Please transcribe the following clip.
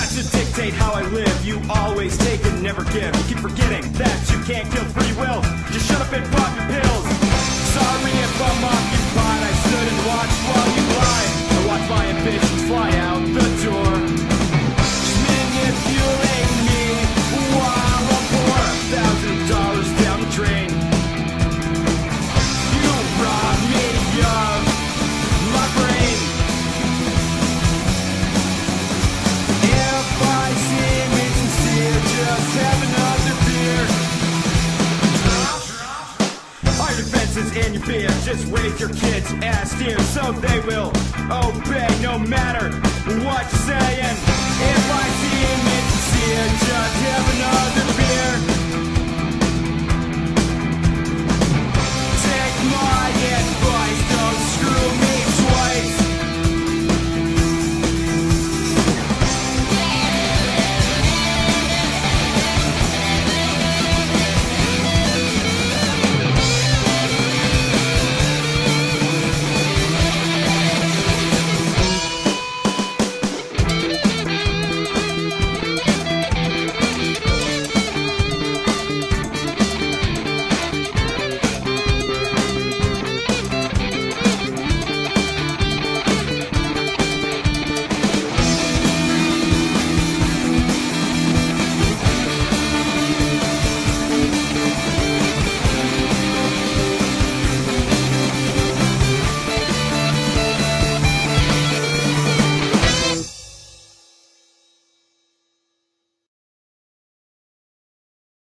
not to dictate how I live. You always take and never give. You keep forgetting that you can't kill free will. Just shut up and pop your pills. Sorry if I'm occupied. I stood and watched while you lied. I watched my ambitions fly out the door. Just manipulate me while I'm poor. $1,000 down the drain. You rob me of my brain. If I seem insincere, just have another beer. Our defenses and your fear, just raise your kids as steer, so they will obey no matter what you're saying. If I seem insincere, just have another